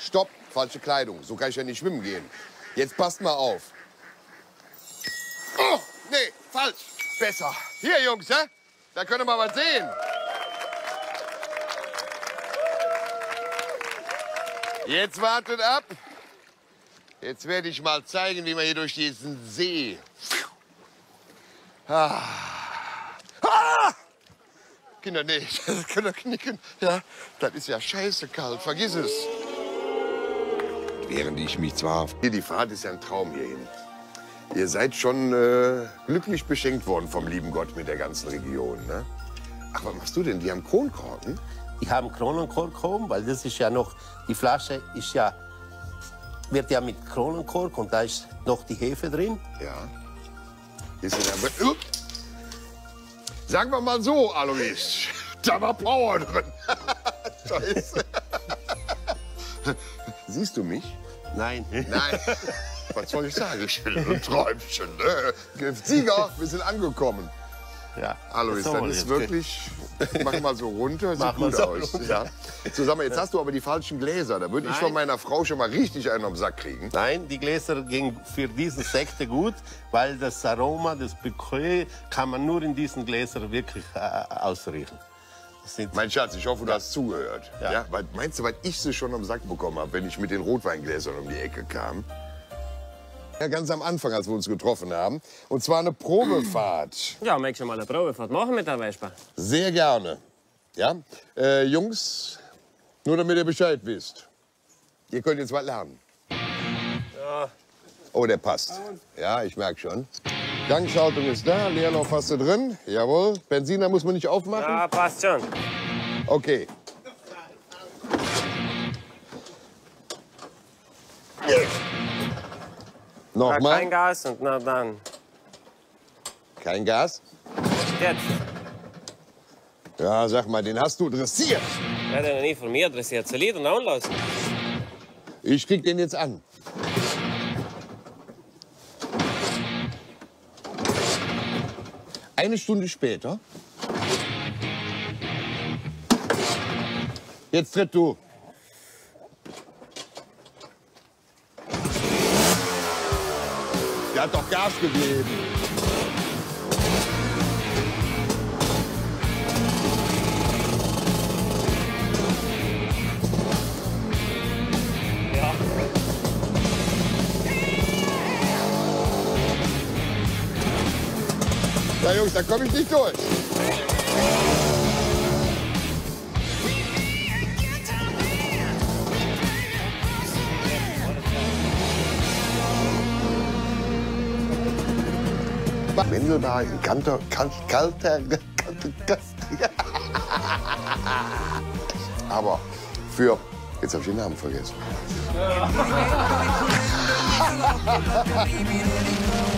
stopp, falsche Kleidung. So kann ich ja nicht schwimmen gehen. Jetzt passt mal auf. Oh, nee, falsch. Besser. Hier, Jungs, hä? Da könnt ihr mal was sehen. Jetzt wartet ab. Jetzt werde ich mal zeigen, wie man hier durch diesen See. Ah. Ah! Kinder, nee, das können wir knicken. Ja, das ist ja scheiße kalt, vergiss es. Während ich mich zwar... Hier, die Fahrt ist ja ein Traum hierhin. Ihr seid schon glücklich beschenkt worden vom lieben Gott mit der ganzen Region, ne? Ach, was machst du denn? Die haben Kronkorken? Ich habe Kronenkork oben, weil das ist ja noch, die Flasche ist ja, wird ja mit Kronenkork und da ist noch die Hefe drin. Ja. Ist ja da, sagen wir mal so, Alois, da war Power drin. Scheiße. Siehst du mich? Nein. Nein. Was soll ich sagen? Ich bin ein Träumchen. Ne? Sieger, wir sind angekommen. Ja. Alois, das ist wirklich... Mach mal so runter, sieht gut so aus. Ja. So, sag mal, jetzt hast du aber die falschen Gläser. Da würde ich von meiner Frau schon mal richtig einen am Sack kriegen. Nein, die Gläser gehen für diese Sekte gut, weil das Aroma, das Bouquet, kann man nur in diesen Gläsern wirklich ausriechen. Mein Schatz, ich hoffe, du hast zugehört. Ja. Ja? Weil, meinst du, was ich sie schon am Sack bekommen habe, wenn ich mit den Rotweingläsern um die Ecke kam? Ja, ganz am Anfang, als wir uns getroffen haben. Und zwar eine Probefahrt. Ja, möchtest du mal eine Probefahrt machen mit der Vespa? Sehr gerne. Ja? Jungs, nur damit ihr Bescheid wisst. Ihr könnt jetzt was lernen. Ja. Oh, der passt. Ja, ich merke schon. Gangschaltung ist da, Leerlauf hast du drin. Jawohl. Benziner muss man nicht aufmachen? Ja, passt schon. Okay. Nochmal. Kein Gas und na dann. Kein Gas? Jetzt. Ja, sag mal, den hast du dressiert. Der hat ja noch nie von mir dressiert. Soll ich den anlassen? Ich krieg den jetzt an. Eine Stunde später. Jetzt tritt du. Der hat doch Gas gegeben. Ja. Ja, Jungs, da komme ich nicht durch. Wendelbar in kalter. Aber für. Jetzt habe ich den Namen vergessen.